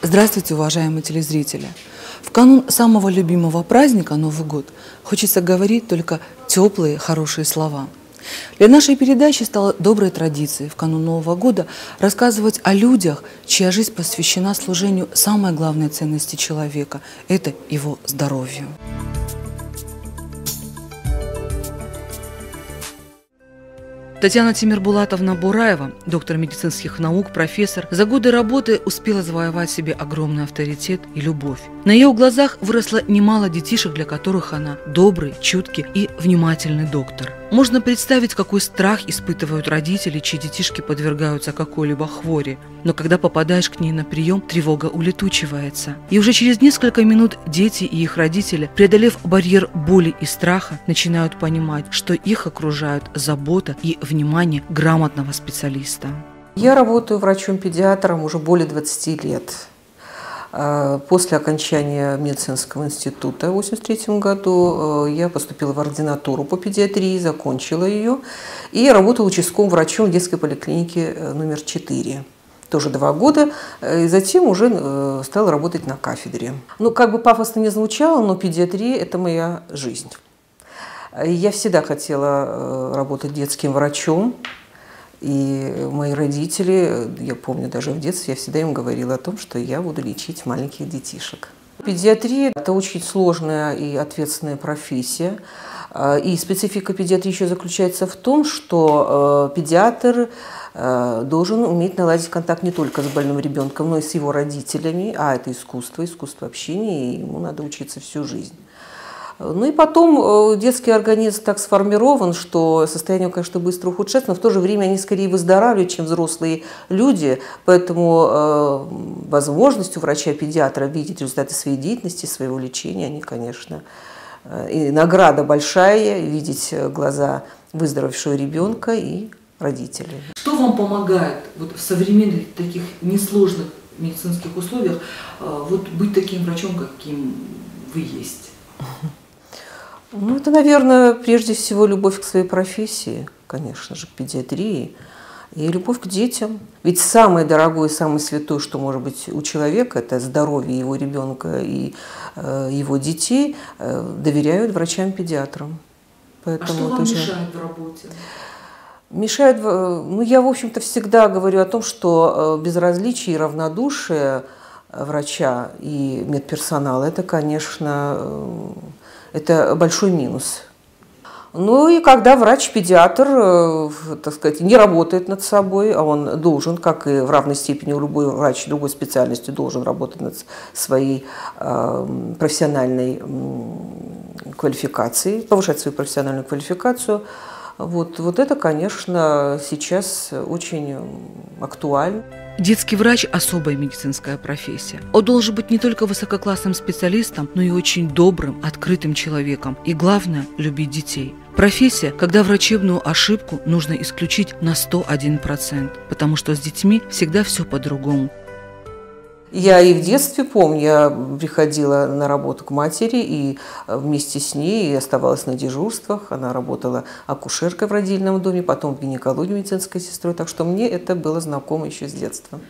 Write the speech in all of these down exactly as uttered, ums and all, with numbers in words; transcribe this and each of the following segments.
Здравствуйте, уважаемые телезрители! В канун самого любимого праздника Новый год хочется говорить только теплые, хорошие слова. Для нашей передачи стало доброй традицией в канун Нового года рассказывать о людях, чья жизнь посвящена служению самой главной ценности человека – это его здоровью. Татьяна Тимирбулатовна Бураева, доктор медицинских наук, профессор, за годы работы успела завоевать себе огромный авторитет и любовь. На ее глазах выросло немало детишек, для которых она добрый, чуткий и внимательный доктор. Можно представить, какой страх испытывают родители, чьи детишки подвергаются какой-либо хвори. Но когда попадаешь к ней на прием, тревога улетучивается. И уже через несколько минут дети и их родители, преодолев барьер боли и страха, начинают понимать, что их окружают забота и внимание грамотного специалиста. Я работаю врачом-педиатром уже более двадцати лет. После окончания медицинского института в восемьдесят третьем году я поступила в ординатуру по педиатрии, закончила ее и работала участковым врачом в детской поликлинике номер четыре. Тоже два года, и затем уже стала работать на кафедре. Ну, как бы пафосно не звучало, но педиатрия – это моя жизнь. Я всегда хотела работать детским врачом. И мои родители, я помню, даже в детстве я всегда им говорила о том, что я буду лечить маленьких детишек. Педиатрия – это очень сложная и ответственная профессия. И специфика педиатрии еще заключается в том, что педиатр должен уметь наладить контакт не только с больным ребенком, но и с его родителями. А это искусство, искусство общения, и ему надо учиться всю жизнь. Ну и потом детский организм так сформирован, что состояние, конечно, быстро ухудшается, но в то же время они скорее выздоравливают, чем взрослые люди. Поэтому э, возможность у врача-педиатра видеть результаты своей деятельности, своего лечения, они, конечно, э, и награда большая, видеть глаза выздоровевшего ребенка и родителей. Что вам помогает вот, в современных таких несложных медицинских условиях э, вот, быть таким врачом, каким вы есть? Ну, это, наверное, прежде всего любовь к своей профессии, конечно же, к педиатрии, и любовь к детям. Ведь самое дорогое, самое святое, что может быть у человека, это здоровье его ребенка и э, его детей, э, доверяют врачам-педиатрам. Поэтому а что вам тоже мешает в работе? Мешает, ну, я, в общем-то, всегда говорю о том, что безразличие и равнодушие врача и медперсонала – это, конечно, это большой минус. Ну и когда врач-педиатр, так сказать, не работает над собой, а он должен, как и в равной степени любой врач другой специальности, должен работать над своей э, профессиональной э, квалификацией, повышать свою профессиональную квалификацию, вот, вот это, конечно, сейчас очень актуально. Детский врач – особая медицинская профессия. Он должен быть не только высококлассным специалистом, но и очень добрым, открытым человеком. И главное – любить детей. Профессия, когда врачебную ошибку нужно исключить на сто один процент, потому что с детьми всегда все по-другому. Я и в детстве помню, я приходила на работу к матери и вместе с ней оставалась на дежурствах. Она работала акушеркой в родильном доме, потом в гинекологии медицинской сестрой, так что мне это было знакомо еще с детства.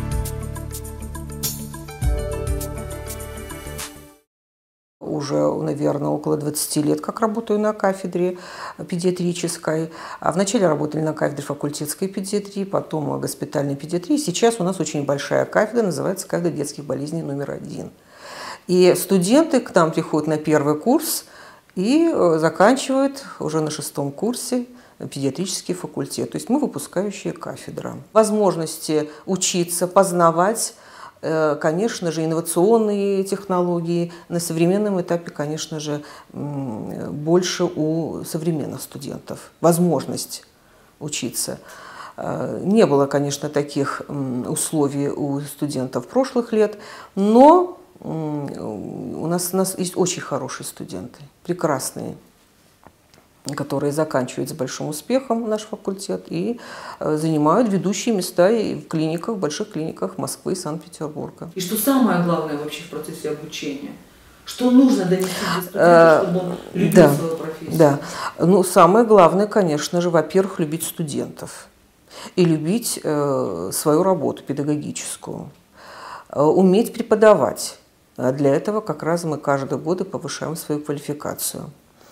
Уже, наверное, около двадцати лет, как работаю на кафедре педиатрической. А вначале работали на кафедре факультетской педиатрии, потом госпитальной педиатрии. Сейчас у нас очень большая кафедра, называется кафедра детских болезней номер один. И студенты к нам приходят на первый курс и заканчивают уже на шестом курсе педиатрический факультет. То есть мы выпускающая кафедра. Возможности учиться, познавать, конечно же, инновационные технологии на современном этапе, конечно же, больше у современных студентов. Возможность учиться. Не было, конечно, таких условий у студентов прошлых лет, но у нас, у нас есть очень хорошие студенты, прекрасные, которые заканчивают с большим успехом наш факультет и занимают ведущие места и в клиниках, в больших клиниках Москвы и Санкт-Петербурга. И что самое главное вообще в процессе обучения? Что нужно донести до студента, чтобы он любил да, свою профессию? Да. Ну, самое главное, конечно же, во-первых, любить студентов и любить э, свою работу педагогическую. уметь преподавать. Для этого как раз мы каждый год и повышаем свою квалификацию.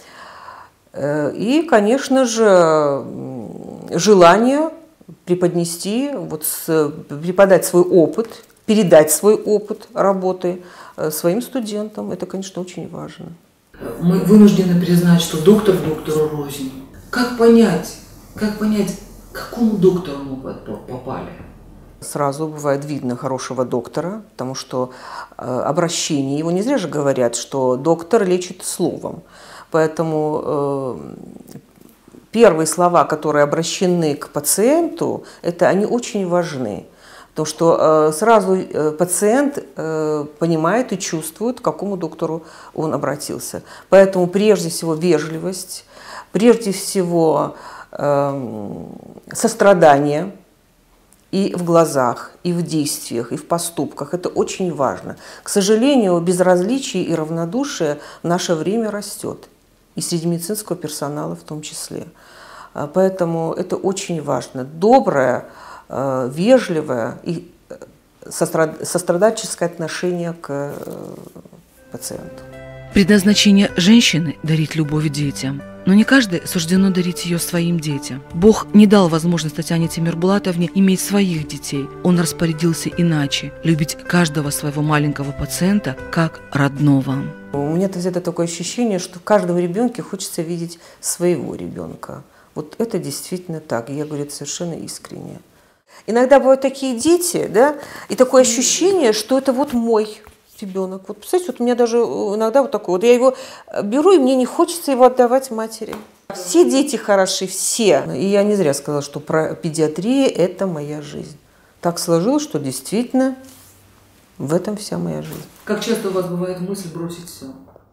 И, конечно же, желание преподнести, вот, преподать свой опыт, передать свой опыт работы своим студентам. Это, конечно, очень важно. Мы вынуждены признать, что доктор доктору рознь. Как понять, как понять, к какому доктору мы попали? Сразу бывает видно хорошего доктора, потому что э, обращение его, не зря же говорят, что доктор лечит словом. Поэтому э, первые слова, которые обращены к пациенту, это они очень важны. Потому что э, сразу э, пациент э, понимает и чувствует, к какому доктору он обратился. Поэтому прежде всего вежливость, прежде всего э, сострадание и в глазах, и в действиях, и в поступках. Это очень важно. К сожалению, безразличие и равнодушие в наше время растет. И среди медицинского персонала в том числе. Поэтому это очень важно. Доброе, вежливое и сострадательское отношение к пациенту. Предназначение женщины – дарить любовь детям. Но не каждой суждено дарить ее своим детям. Бог не дал возможность Татьяне Тимирбулатовне иметь своих детей. Он распорядился иначе – любить каждого своего маленького пациента как родного. У меня взято такое ощущение, что в каждом ребенке хочется видеть своего ребенка. Вот это действительно так. И я говорю это совершенно искренне. Иногда бывают такие дети, да, и такое ощущение, что это вот мой ребенок. Вот, представляете, вот у меня даже иногда вот такое. Вот я его беру, и мне не хочется его отдавать матери. Все дети хороши, все. И я не зря сказала, что про педиатрия – это моя жизнь. Так сложилось, что действительно в этом вся моя жизнь. Как часто у вас бывает мысль бросить все?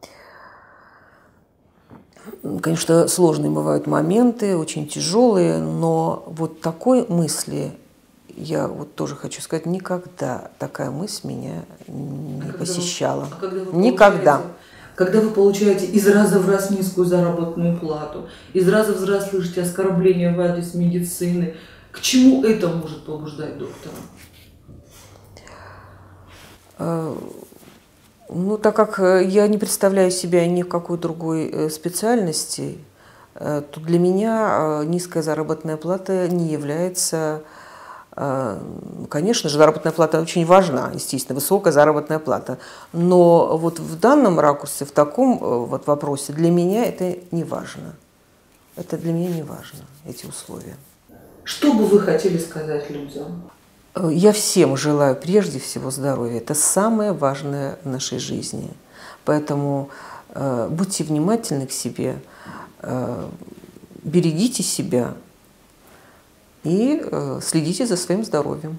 Конечно, сложные бывают моменты, очень тяжелые, но вот такой мысли, я вот тоже хочу сказать, никогда такая мысль меня не а посещала. Когда вы, а когда никогда. Когда вы получаете из раза в раз низкую заработную плату, из раза в раз слышите оскорбления в адрес медицины, к чему это может побуждать доктора? Ну, так как я не представляю себя ни в какой другой специальности, то для меня низкая заработная плата не является... Конечно же, заработная плата очень важна, естественно, высокая заработная плата. Но вот в данном ракурсе, в таком вот вопросе для меня это не важно. Это для меня не важно, эти условия. Что бы вы хотели сказать людям? Я всем желаю прежде всего здоровья. Это самое важное в нашей жизни. Поэтому э, будьте внимательны к себе, э, берегите себя и э, следите за своим здоровьем.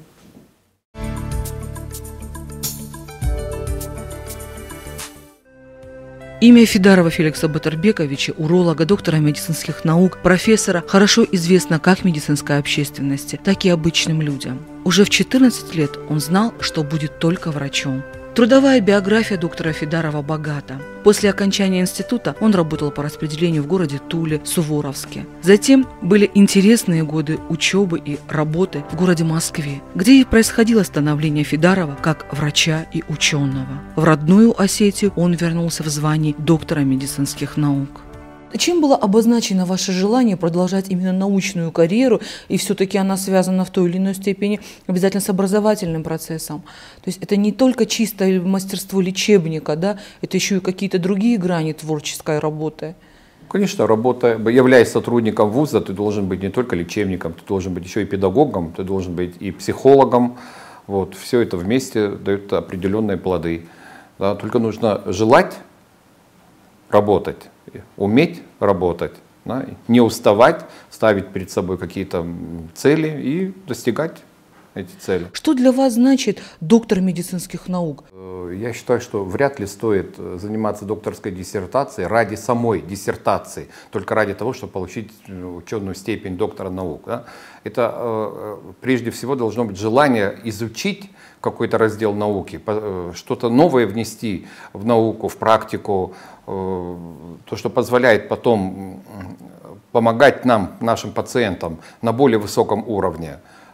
Имя Фидарова Феликса Батырбековича, уролога, доктора медицинских наук, профессора, хорошо известно как медицинской общественности, так и обычным людям. Уже в четырнадцать лет он знал, что будет только врачом. Трудовая биография доктора Фидарова богата. После окончания института он работал по распределению в городе Туле, Суворовске. Затем были интересные годы учебы и работы в городе Москве, где и происходило становление Фидарова как врача и ученого. В родную Осетию он вернулся в звании доктора медицинских наук. Чем было обозначено ваше желание продолжать именно научную карьеру, и все-таки она связана в той или иной степени обязательно с образовательным процессом? То есть это не только чистое мастерство лечебника, да, это еще и какие-то другие грани творческой работы? Конечно, работа, являясь сотрудником вуза, ты должен быть не только лечебником, ты должен быть еще и педагогом, ты должен быть и психологом. Вот, все это вместе дает определенные плоды. Да, только нужно желать работать, уметь работать, да, не уставать, ставить перед собой какие-то цели и достигать эти цели. Что для вас значит доктор медицинских наук? Я считаю, что вряд ли стоит заниматься докторской диссертацией ради самой диссертации, только ради того, чтобы получить ученую степень доктора наук. Да. Это прежде всего должно быть желание изучить какой-то раздел науки, что-то новое внести в науку, в практику, то, что позволяет потом помогать нам, нашим пациентам на более высоком уровне.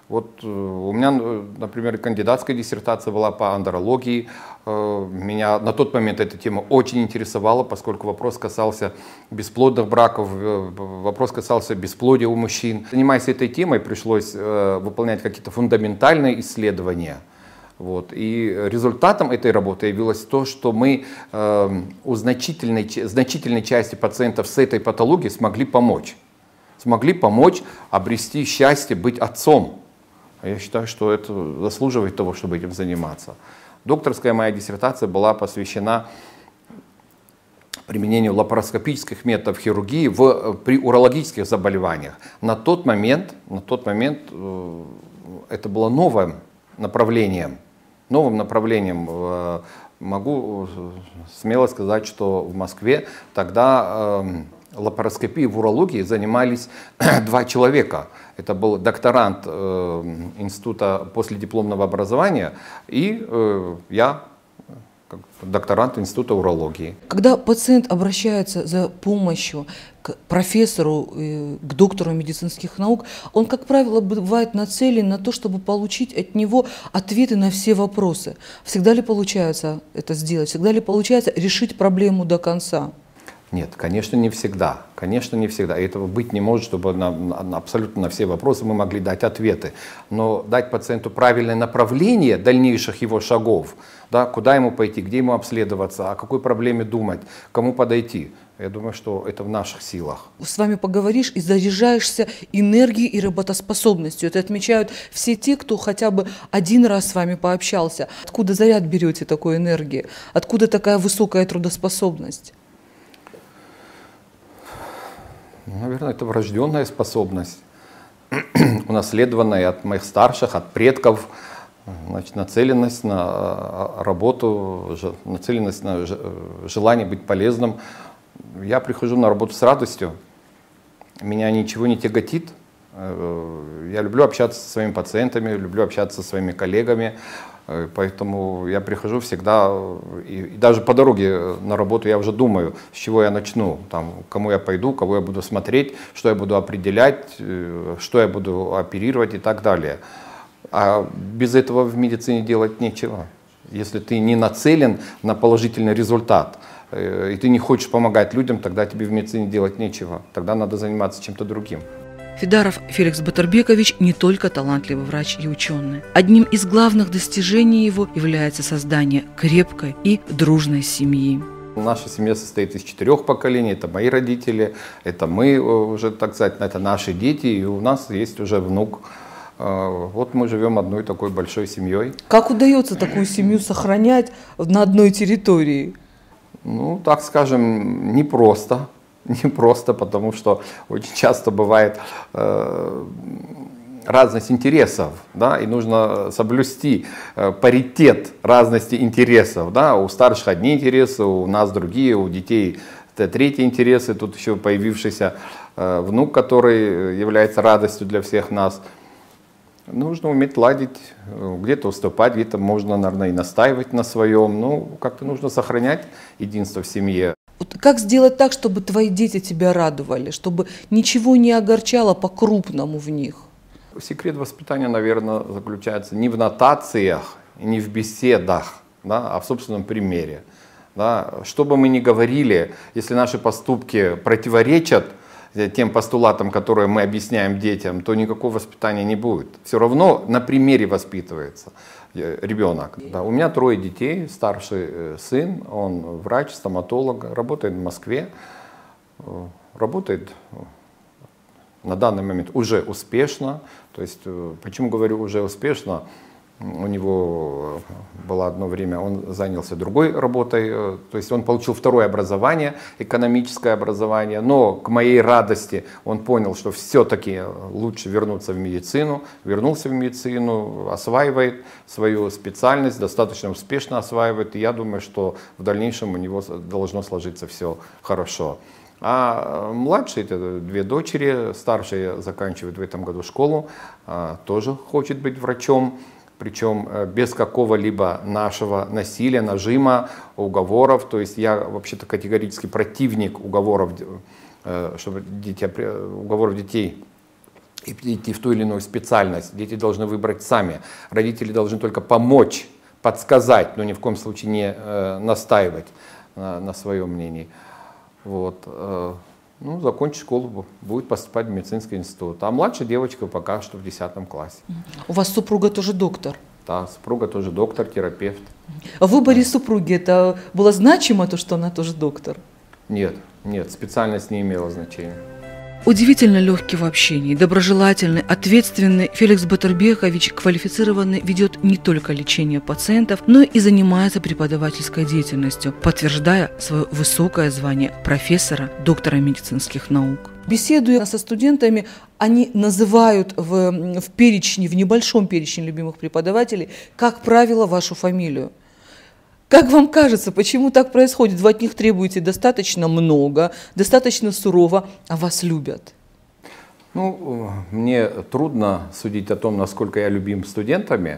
Вот у меня, например, кандидатская диссертация была по андрологии. Меня на тот момент эта тема очень интересовала, поскольку вопрос касался бесплодных браков, вопрос касался бесплодия у мужчин. Занимаясь этой темой, пришлось выполнять какие-то фундаментальные исследования. Вот. И результатом этой работы явилось то, что мы э, у значительной, значительной части пациентов с этой патологией смогли помочь. Смогли помочь обрести счастье быть отцом. Я считаю, что это заслуживает того, чтобы этим заниматься. Докторская моя диссертация была посвящена применению лапароскопических методов хирургии в, при урологических заболеваниях. На тот момент, на тот момент э, это было новым направлением. Новым направлением. Э, могу смело сказать, что в Москве тогда э, лапароскопией в урологии занимались два человека. Это был докторант э, института последипломного образования и э, я, как докторант института урологии. Когда пациент обращается за помощью к профессору, э, к доктору медицинских наук, он, как правило, бывает нацелен на то, чтобы получить от него ответы на все вопросы. Всегда ли получается это сделать? Всегда ли получается решить проблему до конца? Нет, конечно, не всегда. Конечно, не всегда. И этого быть не может, чтобы на, на, абсолютно на все вопросы мы могли дать ответы. Но дать пациенту правильное направление дальнейших его шагов, да, куда ему пойти, где ему обследоваться, о какой проблеме думать, кому подойти. Я думаю, что это в наших силах. С вами поговоришь и заряжаешься энергией и работоспособностью. Это отмечают все те, кто хотя бы один раз с вами пообщался. Откуда заряд берете такой энергии? Откуда такая высокая трудоспособность? Наверное, это врожденная способность, унаследованная от моих старших, от предков, значит, нацеленность на работу, нацеленность на желание быть полезным. Я прихожу на работу с радостью, меня ничего не тяготит. Я люблю общаться со своими пациентами, люблю общаться со своими коллегами. Поэтому я прихожу всегда, и, и даже по дороге на работу я уже думаю, с чего я начну, там, кому я пойду, кого я буду смотреть, что я буду определять, что я буду оперировать и так далее. А без этого в медицине делать нечего. Если ты не нацелен на положительный результат, и ты не хочешь помогать людям, тогда тебе в медицине делать нечего. Тогда надо заниматься чем-то другим. Фидаров Феликс Батырбекович не только талантливый врач и ученый. Одним из главных достижений его является создание крепкой и дружной семьи. Наша семья состоит из четырех поколений. Это мои родители, это мы уже, так сказать, это наши дети, и у нас есть уже внук. Вот мы живем одной такой большой семьей. Как удается такую семью сохранять на одной территории? Ну, так скажем, непросто. Не просто, потому что очень часто бывает э, разность интересов, да, и нужно соблюсти э, паритет разности интересов. Да. У старших одни интересы, у нас другие, у детей третьи интересы. Тут еще появившийся э, внук, который является радостью для всех нас. Нужно уметь ладить, где-то уступать, где-то можно, наверное, и настаивать на своем. Ну, как-то нужно сохранять единство в семье. Вот как сделать так, чтобы твои дети тебя радовали, чтобы ничего не огорчало по-крупному в них? Секрет воспитания, наверное, заключается не в нотациях, не в беседах, да, а в собственном примере. Да. Что бы мы ни говорили, если наши поступки противоречат тем постулатам, которые мы объясняем детям, то никакого воспитания не будет. Все равно на примере воспитывается ребенок. Да, у меня трое детей, старший сын, он врач, стоматолог, работает в Москве, работает на данный момент уже успешно. То есть, почему говорю уже успешно? У него было одно время, он занялся другой работой, то есть он получил второе образование, экономическое образование, но к моей радости он понял, что все-таки лучше вернуться в медицину, вернулся в медицину, осваивает свою специальность, достаточно успешно осваивает, и я думаю, что в дальнейшем у него должно сложиться все хорошо. А младшие, это две дочери, старшая заканчивает в этом году школу, тоже хочет быть врачом. Причем без какого-либо нашего насилия, нажима, уговоров. То есть я вообще-то категорически противник уговоров, чтобы детей, уговоров детей идти в ту или иную специальность. Дети должны выбрать сами. Родители должны только помочь, подсказать, но ни в коем случае не э, настаивать на, на своем мнении. Вот. Э, ну, закончит школу, будет поступать в медицинский институт. А младшая девочка пока что в десятом классе. У вас супруга тоже доктор? Да, супруга тоже доктор, терапевт. В выборе супруги это было значимо, то, что она тоже доктор? Нет, нет, специальность не имела значения. Удивительно легкий в общении, доброжелательный, ответственный Феликс Батырбекович квалифицированный ведет не только лечение пациентов, но и занимается преподавательской деятельностью, подтверждая свое высокое звание профессора, доктора медицинских наук. Беседуя со студентами, они называют в, в перечне, в небольшом перечне любимых преподавателей, как правило, вашу фамилию. Как вам кажется, почему так происходит? Вы от них требуете достаточно много, достаточно сурово, а вас любят? Ну, мне трудно судить о том, насколько я любим студентами.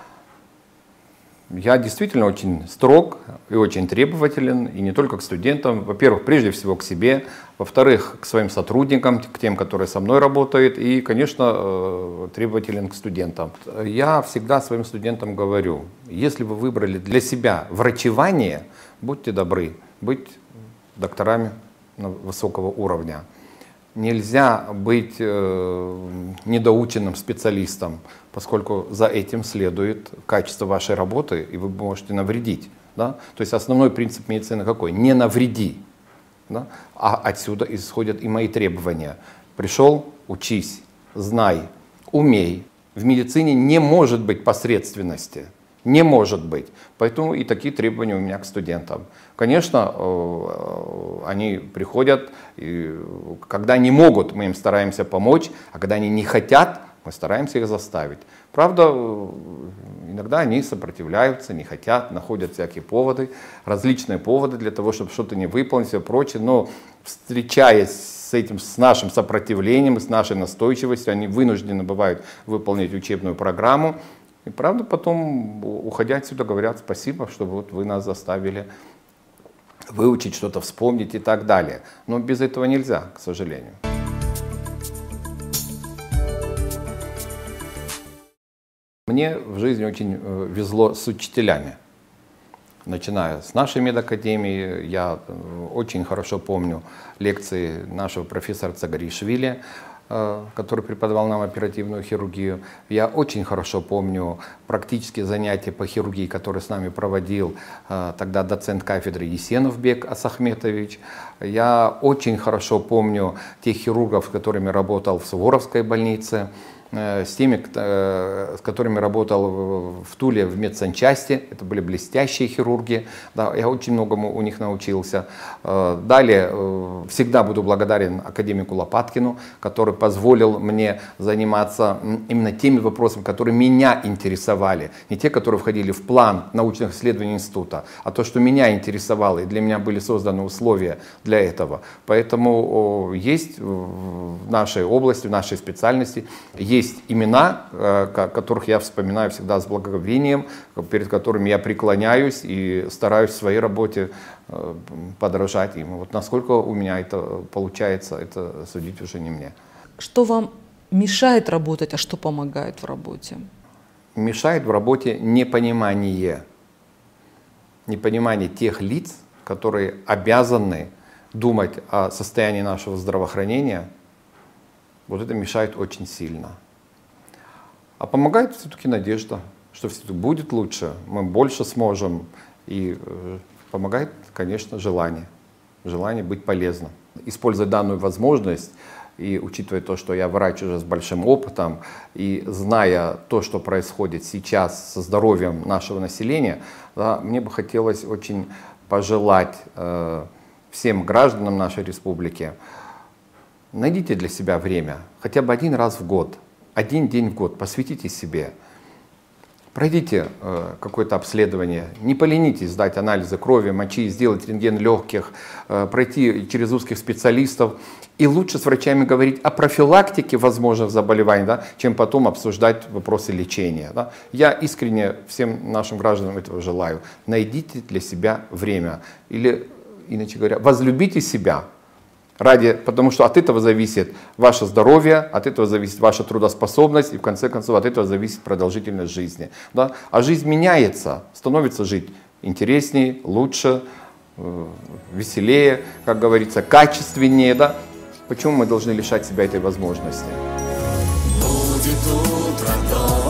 Я действительно очень строг и очень требователен, и не только к студентам. Во-первых, прежде всего к себе, во-вторых, к своим сотрудникам, к тем, которые со мной работают, и, конечно, требователен к студентам. Я всегда своим студентам говорю, если вы выбрали для себя врачевание, будьте добры, быть докторами высокого уровня. Нельзя быть э, недоученным специалистом, поскольку за этим следует качество вашей работы, и вы можете навредить. Да? То есть основной принцип медицины какой? Не навреди. Да? А отсюда исходят и мои требования. Пришел, учись, знай, умей. В медицине не может быть посредственности. Не может быть. Поэтому и такие требования у меня к студентам. Конечно, они приходят, и когда не могут, мы им стараемся помочь, а когда они не хотят, мы стараемся их заставить. Правда, иногда они сопротивляются, не хотят, находят всякие поводы, различные поводы для того, чтобы что-то не выполнить, все прочее. Но встречаясь с этим, с нашим сопротивлением, с нашей настойчивостью, они вынуждены бывают выполнить учебную программу. И правда, потом, уходя отсюда, говорят спасибо, что вот вы нас заставили выучить что-то, вспомнить и так далее. Но без этого нельзя, к сожалению. Мне в жизни очень везло с учителями. Начиная с нашей медакадемии, я очень хорошо помню лекции нашего профессора Цагаришвили, который преподавал нам оперативную хирургию. Я очень хорошо помню практические занятия по хирургии, которые с нами проводил тогда доцент кафедры Есенов Бек Асахметович. Я очень хорошо помню тех хирургов, с которыми работал в Суворовской больнице, с теми, с которыми работал в Туле в медсанчасти. Это были блестящие хирурги. Да, я очень многому у них научился. Далее всегда буду благодарен академику Лопаткину, который позволил мне заниматься именно теми вопросами, которые меня интересовали. Не те, которые входили в план научных исследований института, а то, что меня интересовало, и для меня были созданы условия для этого. Поэтому есть в нашей области, в нашей специальности, есть Есть имена, которых я вспоминаю всегда с благоговением, перед которыми я преклоняюсь и стараюсь в своей работе подражать им. Вот насколько у меня это получается, это судить уже не мне. Что вам мешает работать, а что помогает в работе? Мешает в работе непонимание. Непонимание тех лиц, которые обязаны думать о состоянии нашего здравоохранения. Вот это мешает очень сильно. А помогает все-таки надежда, что все-таки будет лучше, мы больше сможем. И помогает, конечно, желание. Желание быть полезным. Используя данную возможность, и учитывая то, что я врач уже с большим опытом, и зная то, что происходит сейчас со здоровьем нашего населения, да, мне бы хотелось очень пожелать э, всем гражданам нашей республики: найдите для себя время, хотя бы один раз в год, один день в год, посвятите себе. Пройдите э, какое-то обследование, не поленитесь сдать анализы крови, мочи, сделать рентген легких, э, пройти через узких специалистов. И лучше с врачами говорить о профилактике возможных заболеваний, да, чем потом обсуждать вопросы лечения. Да. Я искренне всем нашим гражданам этого желаю. Найдите для себя время. Или, иначе говоря, возлюбите себя. Ради, потому что от этого зависит ваше здоровье, от этого зависит ваша трудоспособность и в конце концов от этого зависит продолжительность жизни. Да? А жизнь меняется, становится жить интереснее, лучше, э, веселее, как говорится, качественнее. Да? Почему мы должны лишать себя этой возможности? Будет утро,